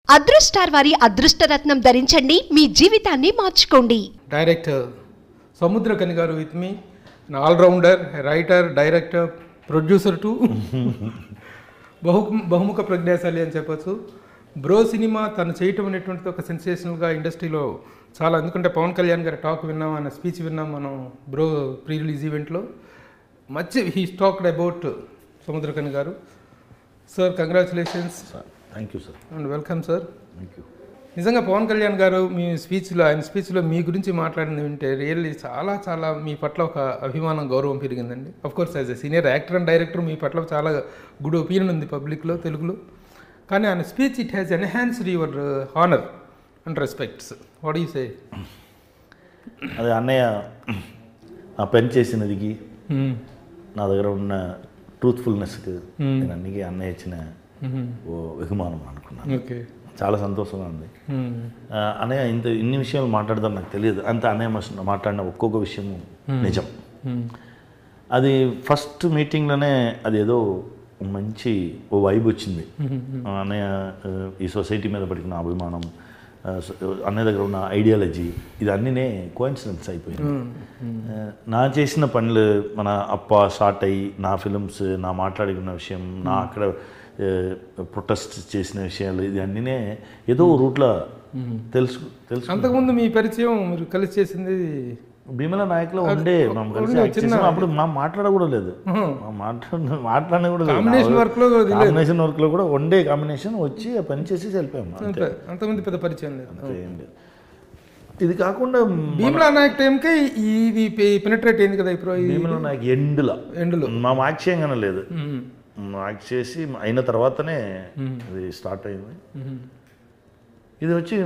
అదృష్టార్ వారి అదృష్టరత్నం ధరించండి, మీ జీవితాన్ని మార్చుకోండి. డైరెక్టర్ సముద్రకని గారు with me, allrounder, writer, director, producer to బహుముఖ ప్రజ్ఞాశాలి అని చెప్పచ్చు. బ్రో సినిమా తను చేయటం అనేటువంటిది ఒక సెన్సేషనల్గా ఇండస్ట్రీలో చాలా, ఎందుకంటే పవన్ కళ్యాణ్ గారి టాక్ విన్నాం, ఆయన స్పీచ్ విన్నాం మనం బ్రో ప్రీ రిలీజ్ ఈవెంట్లో. Much he talked about Samuthirakani గారు. Sir congratulations. Thank you sir and welcome sir. Thank you. నిజంగా పవన్ కళ్యాణ్ గారు మీ స్పీచ్లో, ఆయన స్పీచ్లో మీ గురించి మాట్లాడింది వింటే రియల్లీ చాలా చాలా మీ పట్ల ఒక అభిమానం, గౌరవం పెరిగిందండి. Of course as a senior actor and director మీ పట్ల చాలా గుడ్ ఒపీనియన్ ఉంది పబ్లిక్లో, తెలుగులో. కానీ ఆయన speech it has enhanced your honour and respects. What you say? అదే అన్నయ్య నా పని చేసినదికి నా దగ్గర ఉన్న ట్రూత్ఫుల్నెస్కి నేను అన్నికి అన్నయ్య ఇచ్చిన ఓ బహుమానం అనుకున్నాను. ఓకే, చాలా సంతోషంగా ఉంది. అన్నయ్య ఇన్ని విషయాలు మాట్లాడదాం నాకు తెలియదు. అంత అన్నయ్య మాట్లాడిన ఒక్కొక్క విషయం నిజం. అది ఫస్ట్ మీటింగ్లోనే అది ఏదో మంచి ఓ వైబ్ వచ్చింది. అన్నయ్య ఈ సొసైటీ మీద పడిన అభిమానం, అన్నయ్య దగ్గర ఉన్న ఐడియాలజీ, ఇది అన్నీనే కోఇన్సిడెన్స్ అయిపోయింది. నా చేసిన పనులు, మన అప్ప స్టార్ట్ అయ్యి నా ఫిలిమ్స్, నా మాట్లాడుకున్న విషయం, నా అక్కడ ప్రొటెస్ట్ చేసిన విషయాలు, ఇది అన్నీనే ఏదో రూట్లో తెలుసు. అంతకుముందు మీ పరిచయం మీరు కలిసి చేసింది భీమల నాయకులో ఉండే మనం కలిసి అప్పుడు మా మాట్లాడ కూడా లేదు, మాట్లాడిన కూడా లేదు. కాంబినేషన్ వర్క్లో కూడా వన్డే కాంబినేషన్ వచ్చి పని చేసి వెళ్ళిపోయాము. అంతకుముందు పెద్ద పరిచయం లేదు. ఇది కాకుండా భీమలా నాయక్ టైంకి ఇది పెనిట్రేట్ అయింది కదా ఇప్పుడు. భీమల నాయక్ ఎండ్లో మా యాక్ట్ చేయగానే లేదు, యాక్ట్ చేసి అయిన తర్వాతనే అది స్టార్ట్ అయింది. ఇది వచ్చి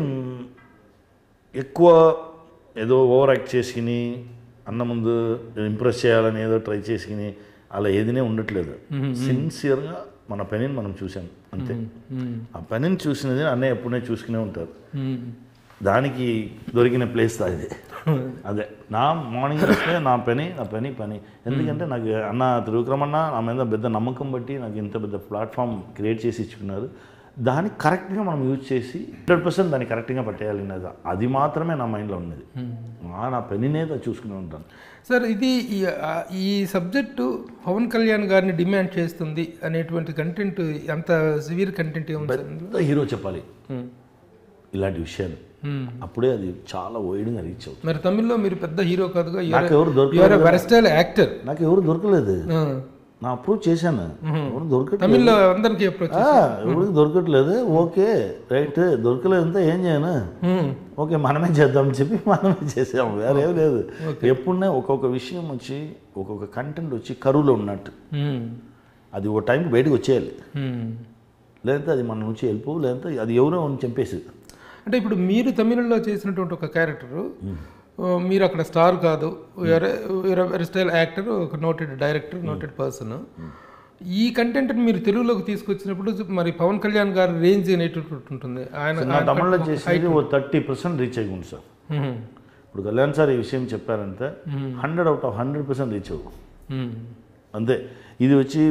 ఎక్కువ ఏదో ఓవర్ యాక్ట్ చేసుకుని అన్న ముందు ఇంప్రెస్ చేయాలని ఏదో ట్రై చేసుకుని అలా ఏదినే ఉండట్లేదు. సిన్సియర్గా మన పనిని మనం చూసాం అంతే. ఆ పనిని చూసినది అన్నయ్య ఎప్పుడనే చూసుకునే ఉంటారు. దానికి దొరికిన ప్లేస్ అది. అదే నా మార్నింగ్ వస్తే నా పని. ఎందుకంటే నాకు అన్న త్రివిక్రమన్న నా మీద పెద్ద నమ్మకం బట్టి నాకు ఇంత పెద్ద ప్లాట్ఫామ్ క్రియేట్ చేసి ఇచ్చుకున్నారు. దాన్ని కరెక్ట్గా మనం యూజ్ చేసి 100% దాన్ని కరెక్ట్గా పట్టేయాలి, అది మాత్రమే నా మైండ్లో ఉన్నది. నా పనినే చూసుకుని ఉంటాను. సార్, ఇది ఈ సబ్జెక్టు పవన్ కళ్యాణ్ గారిని డిమాండ్ చేస్తుంది అనేటువంటి కంటెంట్, అంత సివియర్ కంటెంట్ పెద్ద హీరో చెప్పాలి ఇలాంటి విషయాలు, అప్పుడే అది చాలా వైడ్గా రీచ్ అవుతుంది. మరి తమిళ్లో మీరు పెద్ద హీరో కాదుగా, నాకు ఎవరు దొరకలేదు, యాక్టర్. నాకు ఎవరు దొరకలేదు. నా అప్రోచ్ చేశాను, ఎవరు తమిళ్లో అందరికీ ఎవరికి దొరకట్లేదు. ఓకే రైట్, దొరకలేదంతా ఏం చేయను, ఓకే మనమే చేద్దామని చెప్పి మనమే చేసాము, వేరేం లేదు. ఎప్పుడునే ఒక్కొక్క విషయం వచ్చి, ఒక్కొక్క కంటెంట్ వచ్చి కరువులో ఉన్నట్టు అది ఓ టైంకి బయటకు వచ్చేయాలి, లేదంటే అది మన నుంచి వెళ్ళిపో, లేదంటే అది ఎవరో చంపేసి. అంటే ఇప్పుడు మీరు తమిళంలో చేసినటువంటి ఒక క్యారెక్టరు, మీరు అక్కడ స్టార్ కాదు, వేరే స్టైల్ యాక్టర్, ఒక నోటెడ్ డైరెక్టర్, నోటెడ్ పర్సన్. ఈ కంటెంట్ని మీరు తెలుగులోకి తీసుకొచ్చినప్పుడు మరి పవన్ కళ్యాణ్ గారి రేంజ్ అనేటటువంటి ఉంటుంది. ఆయన తమిళలో చేసేది ఓ 30% రీచ్ అయ్యింది సార్. ఇప్పుడు కళ్యాణ్ సార్ ఈ విషయం చెప్పారంటే 100 out of 100% రీచ్ అవ్వు అంతే. ఇది వచ్చి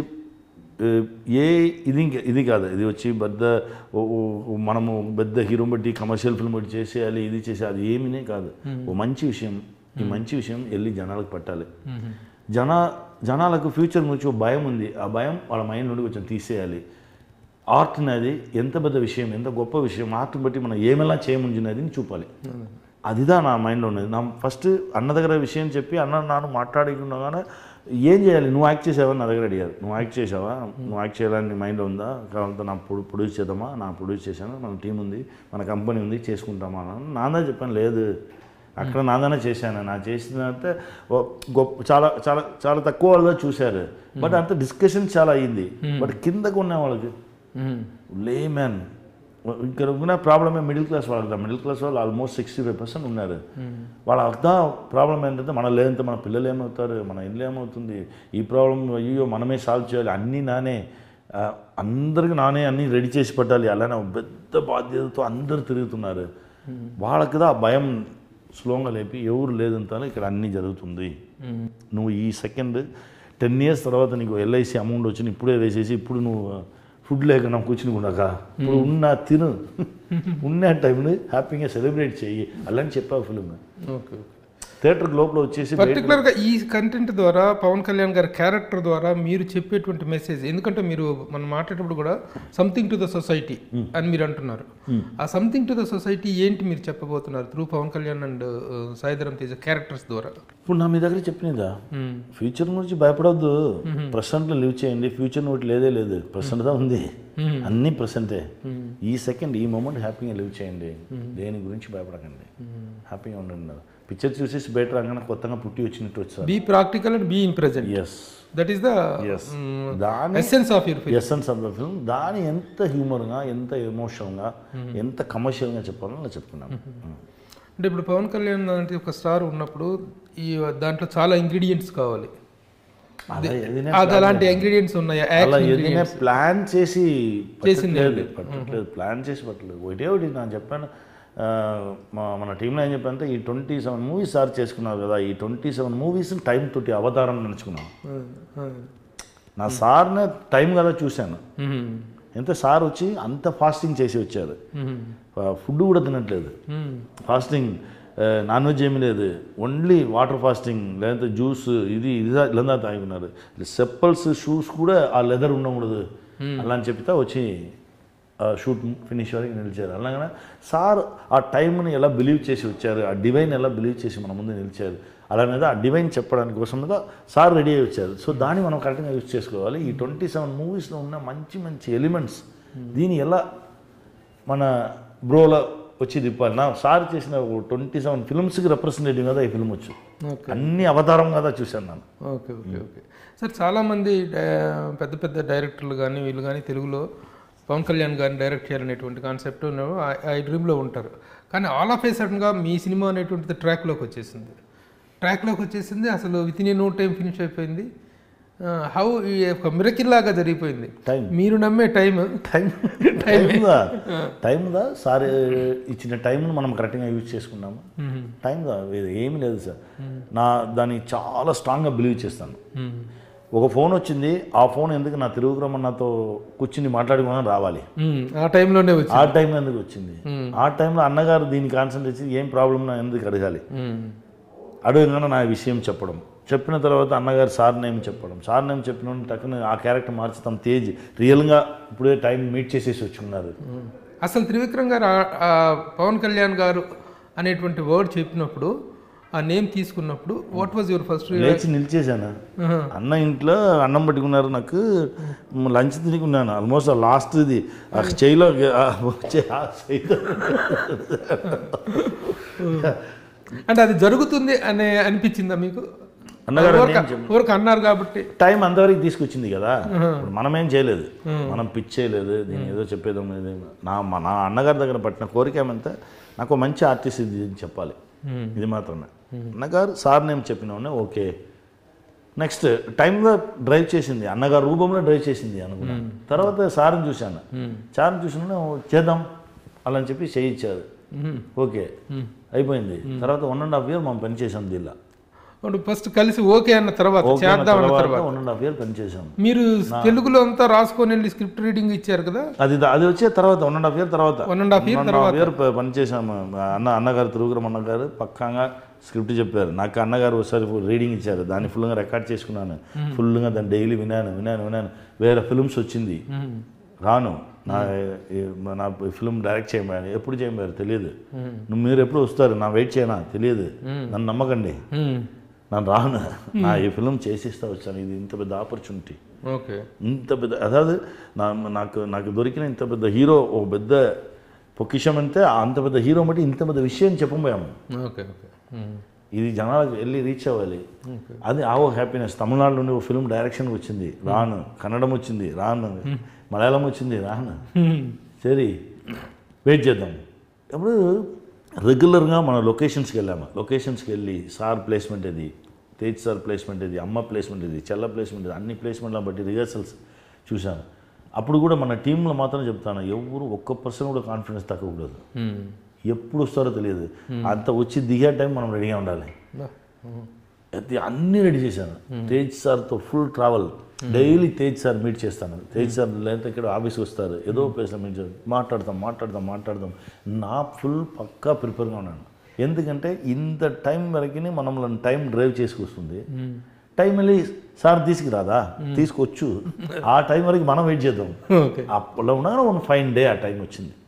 ఇది కాదు, ఇది వచ్చి పెద్ద మనము పెద్ద హీరో బట్టి కమర్షియల్ ఫిల్మ్ బట్టి చేసేయాలి, ఇది చేసేయాలి, అది ఏమీనే కాదు. ఓ మంచి విషయం, ఈ మంచి విషయం వెళ్ళి జనాలకు పట్టాలి. జనాలకు ఫ్యూచర్ గురించి భయం ఉంది, ఆ భయం వాళ్ళ మైండ్ నుండి కొంచెం తీసేయాలి. ఆర్ట్ అనేది ఎంత పెద్ద విషయం, ఎంత గొప్ప విషయం, ఆర్ట్ని బట్టి మనం ఏమెలా చేయముంచినది చూపాలి. అదిదా నా మైండ్లో ఉన్నది. నా ఫస్ట్ అన్న దగ్గర విషయం చెప్పి అన్న నాన్న మాట్లాడుకున్నాగానే ఏం చేయాలి, నువ్వు యాక్ట్ చేసావని నా దగ్గర అడిగారు. నువ్వు యాక్ట్ చేసావా, నువ్వు యాక్ట్ చేయాలని మైండ్లో ఉందా, కావాలంటే నా ప్రొడ్యూస్ చేద్దామా, నా ప్రొడ్యూస్ చేశాను, మన టీం ఉంది, మన కంపెనీ ఉంది, చేసుకుంటామా అని నాదా చెప్పాను. లేదు, అక్కడ నాదానే చేశాను, నా చేసినంత గొప్ప చాలా చాలా చాలా తక్కువ వాళ్ళుగా చూశారు. బట్ అంత డిస్కషన్ చాలా అయ్యింది. బట్ కిందకు ఉన్న వాళ్ళకి లేమ్యాన్ ఇక్కడ ఉన్న ప్రాబ్లమే మిడిల్ క్లాస్ వాళ్ళకి. మిడిల్ క్లాస్ వాళ్ళు ఆల్మోస్ట్ 65% ఉన్నారు. వాళ్ళ అర్థం ప్రాబ్లం ఏంటంటే మన లేదంటే మన పిల్లలు ఏమవుతారు, మన ఇల్లు ఏమవుతుంది, ఈ ప్రాబ్లం అయ్యో మనమే సాల్వ్ చేయాలి, అన్నీ నానే, అందరికి నానే అన్నీ రెడీ చేసి పెట్టాలి, అలానే పెద్ద బాధ్యతతో అందరు తిరుగుతున్నారు. వాళ్ళకి ఆ భయం స్లోగా లేపి ఎవరు లేదంతా ఇక్కడ అన్నీ జరుగుతుంది. నువ్వు ఈ సెకండ్ 10 years తర్వాత నీకు LIC అమౌంట్ వచ్చి ఇప్పుడే వేసేసి ఇప్పుడు నువ్వు ఫుడ్ లేకుండా కూర్చుని ఉండక ఇప్పుడు తిను ఉన్న టైంని హ్యాపీగా సెలబ్రేట్ చెయ్యి అలాంటి చెప్పా ఫిల్మ్. Okay okay. థియేటర్ లోపల వచ్చేసి పర్టికులర్గా ఈ కంటెంట్ ద్వారా పవన్ కళ్యాణ్ గారి క్యారెక్టర్ ద్వారా మీరు చెప్పేటువంటి మెసేజ్, ఎందుకంటే మీరు మనం మాట్లాడేటప్పుడు కూడా సంథింగ్ టు ద సొసైటీ అని మీరు అంటున్నారు. ఆ సంథింగ్ టు ద సొసైటీ ఏంటి మీరు చెప్పబోతున్నారు through Pawan Kalyan and Sai Dharam Tej characters ద్వారా? ఇప్పుడు నా మీ దగ్గర చెప్పినదా, ఫ్యూచర్ గురించి భయపడవద్దు, ప్రజెంట్లో లివ్ చేయండి. ఫ్యూచర్ ఒకటి లేదే లేదు, ప్రజెంట్గా ఉంది, అన్నీ ప్రజెంటే. ఈ సెకండ్ ఈ మూమెంట్ హ్యాపీగా లివ్ చేయండి, దేని గురించి భయపడకండి, హ్యాపీగా ఉండండి. పిక్చర్ చూసేసి బయట రాగానే కొత్తగా పుట్టి వచ్చినట్టు వచ్చారు. Be practical and be in present. Yes, that is the essence of your film. Essence of the film. దాని ఎంత హ్యూమర్గా, ఎంత ఎమోషనల్గా, ఎంత కమర్షియల్గా చెప్పాలో అలా చెప్తున్నాను. అంటే ఇప్పుడు పవన్ కళ్యాణ్ అంటే ఒక స్టార్ ఉన్నప్పుడు ఈ దాంట్లో చాలా ఇంగ్రీడియంట్స్ కావాలి. అలాంటి ఇంగ్రీడియంట్స్ ఉన్నాయా? ప్లాన్ చేసి పట్టలేదు, ప్లాన్ చేసి పట్టలేదు. ఒకటి నేను చెప్పాను, మన టీంలో ఏం చెప్పానంటే ఈ 27 మూవీస్ సార్ చేసుకున్నారు కదా, ఈ 27 మూవీస్ టైం తోటి అవతారం నడుచుకున్నాను. నా సార్నే టైం కదా చూశాను. ఎంత సార్ వచ్చి అంత ఫాస్టింగ్ చేసి వచ్చారు, ఫుడ్ కూడా తినట్లేదు, ఫాస్టింగ్, నాన్ వెజ్ ఏమీ లేదు, ఓన్లీ వాటర్ ఫాస్టింగ్, లేదంటే జ్యూస్ ఇది ఇలా తాగుతున్నారు. సెప్పల్స్ షూస్ కూడా ఆ లెదర్ ఉండకూడదు అలా అని చెప్తే వచ్చి షూట్ ఫినిష్ వరకు నిలిచారు. అలాగే సార్ ఆ టైంని ఎలా బిలీవ్ చేసి వచ్చారు, ఆ డివైన్ ఎలా బిలీవ్ చేసి మన ముందు నిలిచారు, అలానే ఆ డివైన్ చెప్పడానికి కోసం మీద సార్ రెడీ అయ్యి వచ్చారు. సో దాన్ని మనం కరెక్ట్గా యూజ్ చేసుకోవాలి. ఈ 27 మూవీస్లో ఉన్న మంచి మంచి ఎలిమెంట్స్ దీన్ని ఎలా మన బ్రోలో వచ్చి తిప్పాలి. నా సార్ చేసిన 27 ఫిల్మ్స్కి రిప్రజెంటేటివ్ కదా ఈ ఫిల్మ్ వచ్చు, అన్ని అవతారం కదా చూశాను నేను. Okay okay okay sir. చాలామంది పెద్ద పెద్ద డైరెక్టర్లు కానీ వీళ్ళు కానీ తెలుగులో పవన్ కళ్యాణ్ గారిని డైరెక్ట్ చేయాలనేటువంటి కాన్సెప్ట్ ఆ డ్రీమ్లో ఉంటారు. కానీ ఆల్ ఆఫ్ ఏ సడన్గా మీ సినిమా అనేటువంటిది ట్రాక్లోకి వచ్చేసింది. అసలు within a no time finish అయిపోయింది. హౌ ఒక మిరకిల్ లాగా జరిగిపోయింది. మీరు నమ్మే టైందా సార్ ఇచ్చిన టైంను మనం కరెక్ట్గా యూజ్ చేసుకున్నాము. టైందా ఏమీ లేదు సార్. దాన్ని చాలా స్ట్రాంగ్గా బిలీవ్ చేస్తాను. ఒక ఫోన్ వచ్చింది, ఆ ఫోన్ ఎందుకు నా తిరుగురమన్నతో కూర్చుని మాట్లాడుకున్నా రావాలి, ఆ టైంలో ఎందుకు వచ్చింది, ఆ టైంలో అన్నగారు దీన్ని కాన్సన్ట్రేట్ చేసి ఏం ప్రాబ్లం నా ఎందుకు అడగాలి, అడగగానే నా విషయం చెప్పిన తర్వాత అన్నగారు సార్ నేమ్ చెప్పిన టక్కున ఆ క్యారెక్టర్ మార్చుతాం. తేజ్ రియల్గా ఇప్పుడే టైం మీట్ చేసేసి వచ్చుకున్నారు. అసలు త్రివిక్రమ్ గారు పవన్ కళ్యాణ్ గారు అనేటువంటి వర్డ్ చెప్పినప్పుడు, ఆ నేమ్ తీసుకున్నప్పుడు వాట్ వాజ్ యువర్ ఫస్ట్? లేచి నిలిచేసాను. అన్న ఇంట్లో అన్నం పట్టుకున్నారు, నాకు లంచ్ తినుకున్నాను. ఆల్మోస్ట్ లాస్ట్ ఇది ఆ చేయిలో అంటే అది జరుగుతుంది అనే అనిపించిందా మీకు? ఊరికి అన్నారు కాబట్టి టైం అంతవరకు తీసుకొచ్చింది కదా, మనమేం చేయలేదు, మనం పిచ్ చేయలేదు, దీన్ని ఏదో చెప్పేదో. నా అన్నగారి దగ్గర పట్టిన కోరిక ఏమంటే నాకు మంచి ఆర్టిస్ట్ ఇది చెప్పాలి, ఇది మాత్రమే. అన్నగారు సార్ నేమ్ చెప్పిన ఓకే. నెక్స్ట్ టైంగా డ్రైవ్ చేసింది, అన్నగారు రూపంలో డ్రైవ్ చేసింది అనుకున్నాను. తర్వాత సార్ని చూశాను, చేద్దాం అలా అని చెప్పి చేయించారు. ఓకే అయిపోయింది. తర్వాత 1.5 year మనం పనిచేసాం దీనిలో. ఫస్ట్ కలిసి ఓకే అన్న తర్వాత 1.5 year పనిచేసాం. మీరు తెలుగులో అంతా రాసుకొని వెళ్ళి స్క్రిప్ట్ రీడింగ్ ఇచ్చారు కదా, అది వచ్చే తర్వాత 1.5 year తర్వాత 1.5 year పనిచేసాము. అన్నగారు తిరుగురం అన్నగారు పక్కాగా స్క్రిప్ట్ చెప్పారు. నాకు అన్నగారు ఒకసారి రీడింగ్ ఇచ్చారు, దాన్ని ఫుల్గా రికార్డ్ చేసుకున్నాను, ఫుల్గా దాన్ని డైలీ వినాను. వేరే ఫిల్మ్స్ వచ్చింది, రాను, నా ఫిల్మ్ డైరెక్ట్ చేయమని. ఎప్పుడు చేయమని తెలియదు, మీరు ఎప్పుడు వస్తారు, నా వెయిట్ చేయనా తెలియదు, నన్ను నమ్మకండి, నన్ను రాను, నా ఈ ఫిల్మ్ చేసిస్తా వచ్చాను. ఇది ఇంత పెద్ద ఆపర్చునిటీ, ఓకే, ఇంత పెద్ద అதாவது నాకు దొరికిన ఇంత పెద్ద హీరో, ఒక పెద్ద పొకిషం అంటే అంత పెద్ద హీరో బట్టి ఇంత పెద్ద విషయం చెప్పబోయాము. ఓకే ఓకే, ఇది జనాలకు వెళ్ళి రీచ్ అవ్వాలి, అది ఆ హ్యాపీనెస్. తమిళనాడు నుండి ఒక ఫిల్మ్ డైరెక్షన్ వచ్చింది, రాను. కన్నడం వచ్చింది, రాను. మలయాళం వచ్చింది, రాను. సరే వెయిట్ చేద్దాం. ఇప్పుడు రెగ్యులర్గా మనం లొకేషన్స్కి వెళ్ళాము. లొకేషన్స్కి వెళ్ళి సార్ ప్లేస్మెంట్ ఇది, తేజ్ సార్ ప్లేస్మెంట్ ఇది, అమ్మ ప్లేస్మెంట్ ఇది, చెల్ల ప్లేస్మెంట్ ఇది, అన్ని ప్లేస్మెంట్లను బట్టి రిహర్సల్స్ చూశాను. అప్పుడు కూడా మన టీంలో మాత్రం చెప్తాను, ఎవరు 1% కూడా కాన్ఫిడెన్స్ తగ్గకూడదు. ఎప్పుడు వస్తారో తెలియదు, అంత వచ్చి దిగే టైం మనం రెడీగా ఉండాలి. అది అన్నీ రెడీ చేశాను. తేజ్ సార్తో full travel, daily Tej sir meet చేస్తాను. తేజ్ సార్ లేకపోతే ఇక్కడ ఆఫీస్కి వస్తారు, ఏదో ప్లేస్లో మీట్ చేస్తాం, మాట్లాడదాం. నా ఫుల్ పక్కా ప్రిపేర్గా ఉన్నాను. ఎందుకంటే ఇంత టైం వరకు మనం టైం డ్రైవ్ చేసుకొస్తుంది. టైం వెళ్ళి సార్ తీసుకురాదా, తీసుకొచ్చు. ఆ టైం వరకు మనం వెయిట్ చేద్దాం. అప్పుడు ఉండగా 1 ఫైన్ డే ఆ టైం వచ్చింది.